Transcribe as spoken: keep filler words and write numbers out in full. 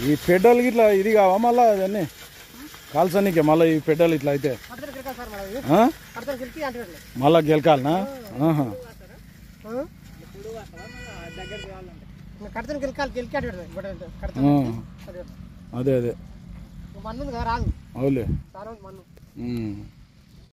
ఈ పెడ్డోలు ఇట్లా ఇది కావా మళ్ళా అవన్నీ కాల్సనీకే మళ్ళీ ఈ పెడ్డోలు ఇట్లా అయితే మళ్ళా గెలకాలనా అదే అదే అవులే